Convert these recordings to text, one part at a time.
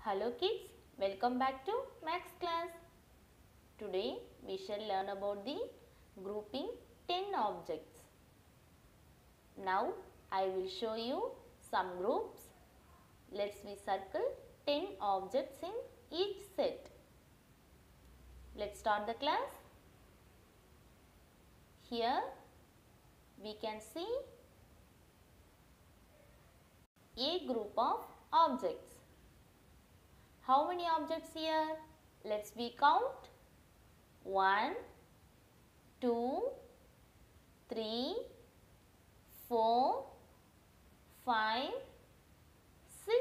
Hello kids, welcome back to Maths class. Today we shall learn about the grouping 10 objects. Now I will show you some groups. Let's we circle 10 objects in each set. Let's start the class. Here we can see a group of objects. How many objects here? Let's we count. 1, 2, 3, 4, 5, 6,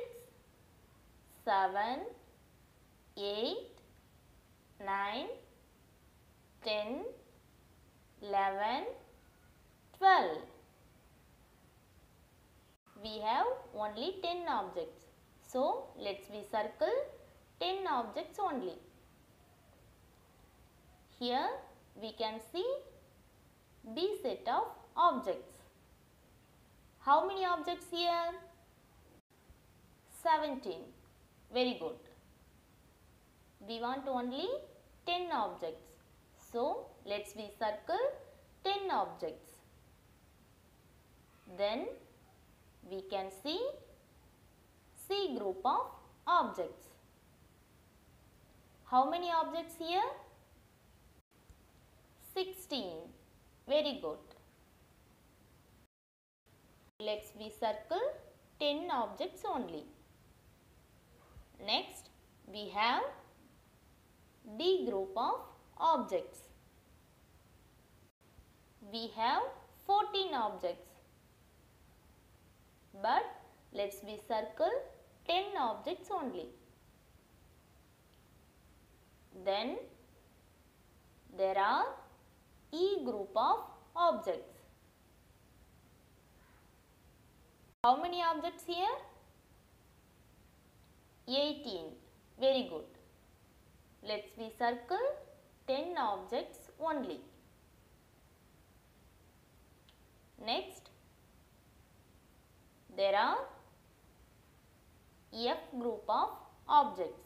7, 8, 9, 10, 11, 12. We have only 10 objects. So, let's we circle 10 objects only. Here we can see B set of objects. How many objects here? 17. Very good. We want only 10 objects. So, let's we circle 10 objects. Then we can see C group of objects. How many objects here? 16. Very good. Let's we circle 10 objects only. Next, we have D group of objects. We have 14 objects. But let's we circle 10 objects only. Then there are E group of objects. How many objects here? 18. Very good. Let's we circle 10 objects only. Next, there are F group of objects.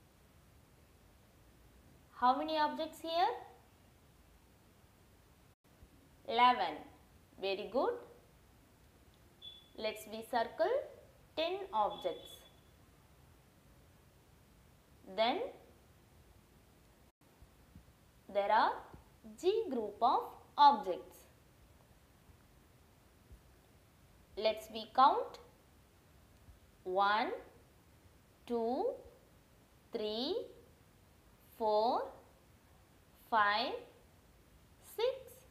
How many objects here? 11. Very good. Let's we circle 10 objects. Then there are G group of objects. Let's we count. 1, 2, 3, 4, 5, 6,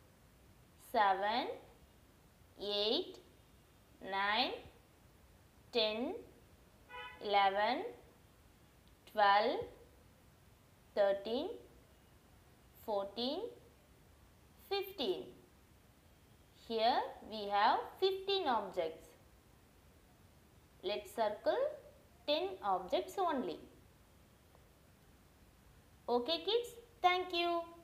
7, 8, 9, 10, 11, 12, 13, 14, 15. Here we have 15 objects. Let's circle 10 objects only. Okay kids, thank you.